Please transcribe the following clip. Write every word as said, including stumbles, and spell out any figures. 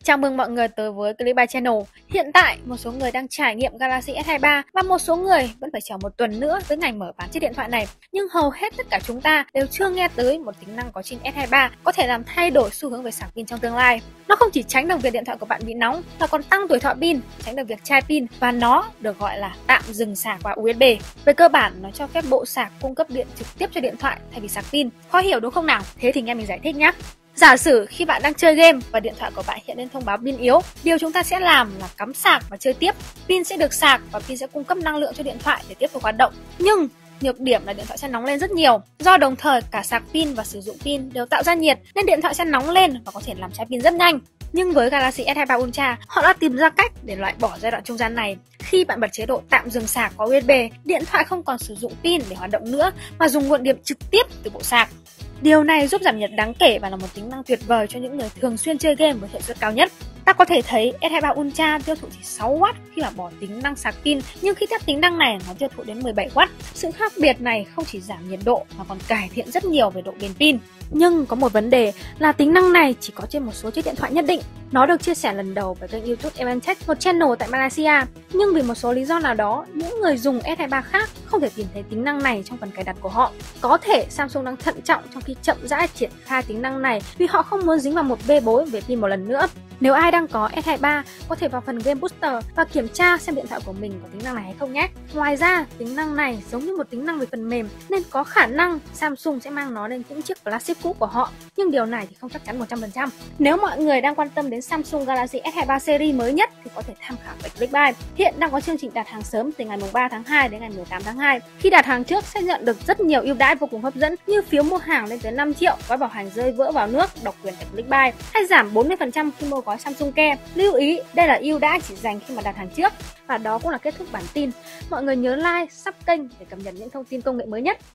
Chào mừng mọi người tới với Clickbank Channel. Hiện tại, một số người đang trải nghiệm Galaxy S hai ba và một số người vẫn phải chờ một tuần nữa tới ngày mở bán chiếc điện thoại này. Nhưng hầu hết tất cả chúng ta đều chưa nghe tới một tính năng có trên S hai ba có thể làm thay đổi xu hướng về sạc pin trong tương lai. Nó không chỉ tránh được việc điện thoại của bạn bị nóng mà còn tăng tuổi thọ pin, tránh được việc chai pin và nó được gọi là tạm dừng sạc qua u ét bê. Về cơ bản, nó cho phép bộ sạc cung cấp điện trực tiếp cho điện thoại thay vì sạc pin. Khó hiểu đúng không nào? Thế thì nghe mình giải thích nhé. Giả sử khi bạn đang chơi game và điện thoại của bạn hiện lên thông báo pin yếu, điều chúng ta sẽ làm là cắm sạc và chơi tiếp. Pin sẽ được sạc và pin sẽ cung cấp năng lượng cho điện thoại để tiếp tục hoạt động. Nhưng nhược điểm là điện thoại sẽ nóng lên rất nhiều. Do đồng thời cả sạc pin và sử dụng pin đều tạo ra nhiệt nên điện thoại sẽ nóng lên và có thể làm cháy pin rất nhanh. Nhưng với Galaxy S hai ba Ultra, họ đã tìm ra cách để loại bỏ giai đoạn trung gian này. Khi bạn bật chế độ tạm dừng sạc qua u ét bê, điện thoại không còn sử dụng pin để hoạt động nữa mà dùng nguồn điện trực tiếp từ bộ sạc. Điều này giúp giảm nhiệt đáng kể và là một tính năng tuyệt vời cho những người thường xuyên chơi game với hiệu suất cao nhất. Ta có thể thấy S hai ba Ultra tiêu thụ chỉ sáu oát khi mà bỏ tính năng sạc pin, nhưng khi tắt tính năng này nó tiêu thụ đến mười bảy oát. Sự khác biệt này không chỉ giảm nhiệt độ mà còn cải thiện rất nhiều về độ bền pin. Nhưng có một vấn đề là tính năng này chỉ có trên một số chiếc điện thoại nhất định. Nó được chia sẻ lần đầu với kênh YouTube em em Tech, một channel tại Malaysia. Nhưng vì một số lý do nào đó, những người dùng S hai ba khác không thể tìm thấy tính năng này trong phần cài đặt của họ. Có thể Samsung đang thận trọng trong khi chậm rãi triển khai tính năng này vì họ không muốn dính vào một bê bối về pin một lần nữa. Nếu ai đang có S hai ba, có thể vào phần Game Booster và kiểm tra xem điện thoại của mình có tính năng này hay không nhé. Ngoài ra, tính năng này giống như một tính năng về phần mềm nên có khả năng Samsung sẽ mang nó lên những chiếc flagship cũ của họ. Nhưng điều này thì không chắc chắn một trăm phần trăm. Nếu mọi người đang quan tâm đến Samsung Galaxy S hai ba series mới nhất thì có thể tham khảo tại Clickbank. Hiện đang có chương trình đặt hàng sớm từ ngày ba tháng hai đến ngày mười tám tháng hai. Khi đặt hàng trước sẽ nhận được rất nhiều ưu đãi vô cùng hấp dẫn như phiếu mua hàng lên tới năm triệu, gói bảo hành rơi vỡ vào nước, độc quyền tại Clickbank, hay giảm bốn mươi phần trăm khi mua gói Samsung Care. Lưu ý, đây là ưu đãi chỉ dành khi mà đặt hàng trước. Và đó cũng là kết thúc bản tin. Mọi người nhớ like, sub kênh để cập nhật những thông tin công nghệ mới nhất.